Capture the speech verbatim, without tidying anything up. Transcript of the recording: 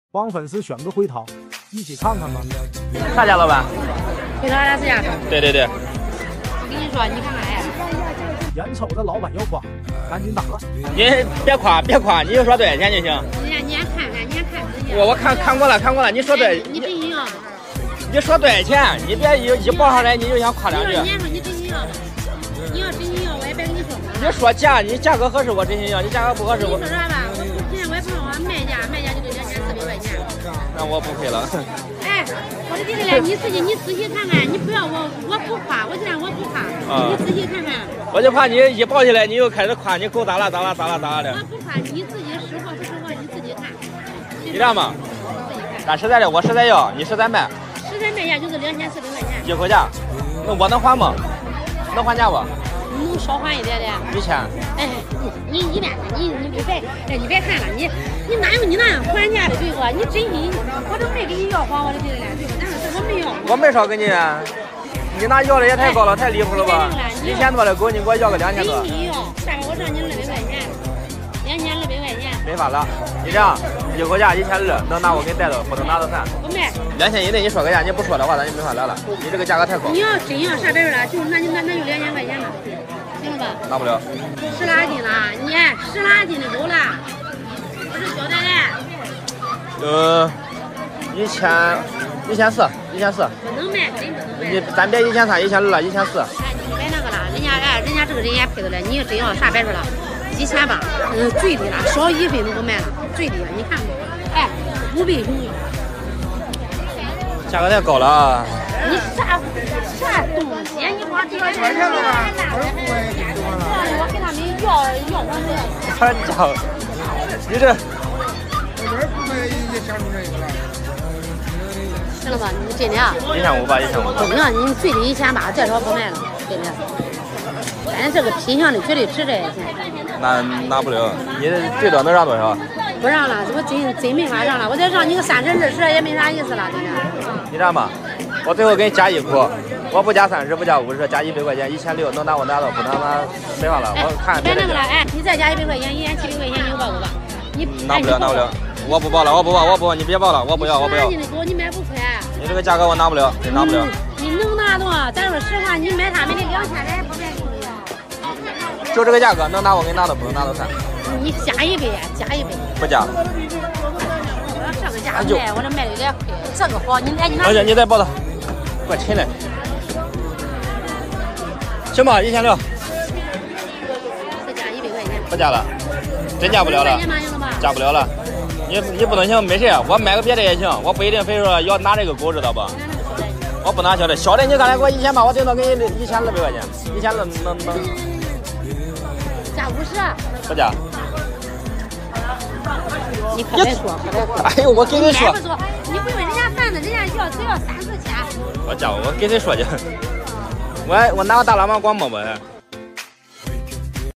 帮粉丝选个回头，一起看看吧。 啥价，老板？ 回头二十价。 对对对。 我跟你说，你看看哎。 眼瞅着老板要夸，赶紧打了。 你别夸，别夸，你就说多少钱就行。 你你先看看，你先看看。 我我看看过了，看过了，你说多？ 你真心要？ 你说多少钱？你别一一报上来你就想夸两句。 你说你真心要，你要真心要，我也别跟你说。 你说价，你价格合适我真心要，你价格不合适我。 你说啥吧？我现在我也不说我卖价，卖价就得两千四百块钱。 那我不配了。 哎，我的弟弟嘞，你自己你仔细看看，你不要我我不夸，我现在我不夸，你仔细看看。 我就怕你一抱起来，你又开始夸，你狗咋了咋了咋了咋了的。 我不夸，你自己实话不实话，你自己看。 就这样吧。咱实在的，我实在要，你实在卖。 实在卖价就是两千四百块钱。 一口价，那我能还吗？能还价不？ 能少还一点点。 一千。 哎，你你别你你别别哎，你别看了，你你哪有你那样还价的对不？你真心，我都没给你要还我的对了，对不？但是我没要。 我没少给你。你那要的也太高了，太离谱了吧？一千多的狗，你给我要个两千多。 真心要，下边我让你二百块钱，两千二百块钱。 没法了，你这样一口价一千二，能拿我给你带走，不能拿到散。 不卖。 两千以内你说个价，你不说的话咱就没法聊了。你这个价格太高。 你要真要上边了，就那就那那就两千块钱了，行了吧？ 拿不了。 十拉斤了，你十拉斤的狗了，我是交代的。 呃，一千一千四，一千四。 不能卖，真不能卖。 你咱别一千三、一千二了，一千四。 哎，你别那个了，人家哎，人家这个人也配的了，你真要啥白说了，一千八，嗯，最低了，少一分都不卖了，最低了，你看看，哎，五倍熊腰。 价格太高了。 你啥啥东西？你光这个钱了吧？我给他们要要我这。 好家伙，你这。 行了吧？你真的啊？ 一千五吧，一千五。 真的，你最低一千八，再少不卖了，真的。反正这个品相的绝对值这些钱。 那拿不了，你最多能让多少？ 不让了，我真真没法让了，我再让你个三十二十也没啥意思了，真的。 你这样吧，我最后给你加一口，我不加三十，不加五十，加一百块钱，一千六，能拿我拿到，不能拿没法了。我看别别那个了，哎，你再加一百块钱，一千七百块钱你就报给我。你拿不了，拿不了，我不报了，我不报，我不报，你别报了，我不要，我不要。 你狗你买不快。 你这个价格我拿不了，真拿不了。 你能拿多少？咱说实话，你买他们的两千来不卖给你。 就这个价格，能拿我给你拿到，不能拿到散。 你加一倍，加一倍。 不加。 我这个价卖，我这卖的有点亏。这个好，你哎你拿。 而且你再报了，给我亲来。行吧，一千六。 再加一百块钱。 不加了，真加不了了。加不了了。你你不能行，没事，我买个别的也行，我不一定非说要拿这个狗，知道不？我不拿小的，小的你刚才给我一千八，我顶多给你一千二百块钱，一千二能能。 加五十。 不加。 你可别说，可别说。 哎呦，我跟你说。 你不问人家贩子，人家要只要三四千。 我家伙，我跟你说去，我我拿个大喇叭光摸摸。